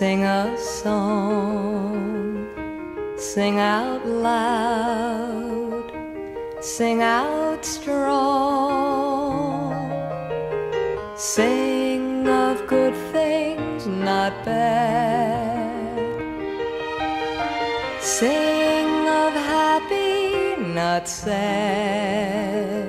Sing a song, sing out loud, sing out strong. Sing of good things, not bad. Sing of happy, not sad.